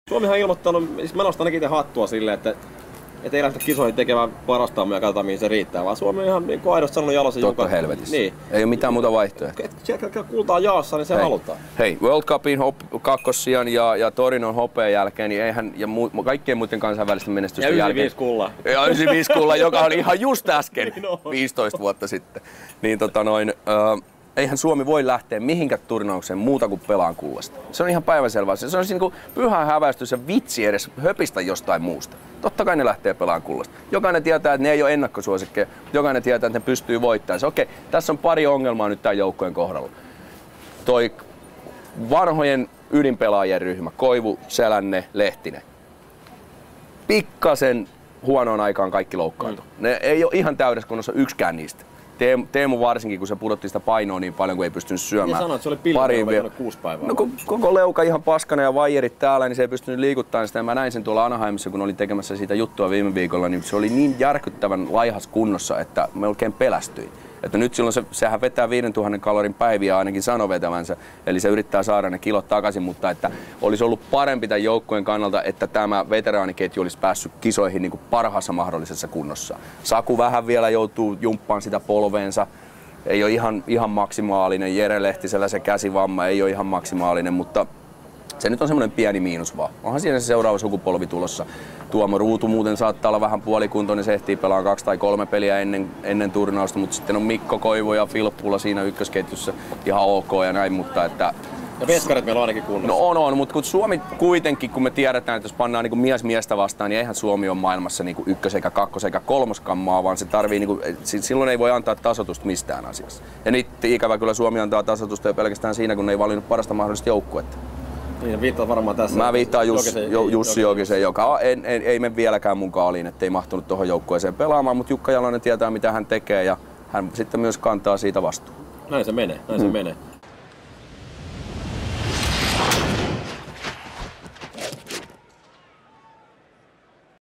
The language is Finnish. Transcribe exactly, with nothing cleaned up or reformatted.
Suomihan on ilmoittanut, siis mä nostan ainakin itse hattua silleen, että et ei lähteä kisoihin tekemään parastaan ja katsotaan mihin se riittää, vaan Suomi on ihan niin kuin aidosti sanonut jalossa. Totta joka... helvetissä. Niin. Ei ole mitään muuta vaihtoehtoa. Siellä kultaa jaossa, niin se Hei. halutaan. Hei, World Cupin hop- kakkossijan ja, ja Torinon hopeen jälkeen, niin eihän, ja mu- kaikkien muiden kansainvälisten menestysten ja jälkeen. yhdeksänkymmentäviisi kulla. Ja yhdeksänkymmentäviisi kulla, joka oli ihan just äsken, niin viisitoista vuotta sitten. Niin tota noin, äh, eihän Suomi voi lähteä mihinkään turnaukseen muuta kuin pelaan kullasta. Se on ihan päivänselvää. Se on niin kuin pyhä häväistys ja vitsi edes höpistä jostain muusta. Totta kai ne lähtee pelaan kullasta. Jokainen tietää, että ne ei ole ennakkosuosikkeja. Jokainen tietää, että ne pystyy voittamaan. Okei, tässä on pari ongelmaa nyt tämän joukkojen kohdalla. Toi vanhojen ydinpelaajien ryhmä, Koivu, Selänne, Lehtinen. Pikkasen huonoon aikaan kaikki loukkaantu. Mm. Ne ei ole ihan täydessä kunnossa yksikään niistä. Teemu, Teemu varsinkin, kun se pudotti sitä painoa niin paljon, kun ei pystynyt syömään. Ja sanoit, että se oli pilvi kuusi päivää. No, koko leuka ihan paskana ja vaijerit täällä, niin se ei pystynyt liikuttamaan sitä. Ja mä näin sen tuolla Anaheimissa, kun olin tekemässä siitä juttua viime viikolla, niin se oli niin järkyttävän laihas kunnossa, että me oikein pelästyin. Että nyt silloin se, sehän vetää viisituhatta kalorin päiviä ainakin sanoi vetävänsä, eli se yrittää saada ne kilot takaisin, mutta että olisi ollut parempi tämän joukkueen kannalta, että tämä veteraaniketju olisi päässyt kisoihin niin kuin parhaassa mahdollisessa kunnossa. Saku vähän vielä joutuu jumppaan sitä polveensa, ei ole ihan, ihan maksimaalinen, Jere Lehtisellä se käsivamma ei ole ihan maksimaalinen, mutta se nyt on semmoinen pieni miinus vaan. Onhan siinä se seuraava sukupolvi tulossa. Tuomo Ruutu muuten saattaa olla vähän puolikuntoinen, se ehtii pelaa kaksi tai kolme peliä ennen, ennen turnausta, mutta sitten on Mikko Koivu ja Filppula siinä ykkösketjussa ihan ok ja näin, mutta että... Ja veskarit meillä on ainakin kunnossa. No on, on, mutta kun Suomi kuitenkin, kun me tiedetään, että jos pannaan niin kuin mies miestä vastaan, niin eihän Suomi ole maailmassa niin kuin ykkös- eikä kakkos- eikä kolmoskaan maa, vaan se tarvii, niin kuin, silloin ei voi antaa tasoitusta mistään asiassa. Ja nyt ikävä kyllä Suomi antaa tasoitusta jo pelkästään siinä, kun ne ei valinnut parasta mahdollista joukkuetta. Niin, viittaa varmaan tässä. Mä viittaan Jus, Jokisen, jo, Jussi Jokisen, joka en, en, ei mene vieläkään mun kaaliin, ettei mahtunut tuohon joukkueeseen pelaamaan, mutta Jukka Jalonen tietää mitä hän tekee ja hän sitten myös kantaa siitä vastuun. Näin se menee, näin mm. se menee.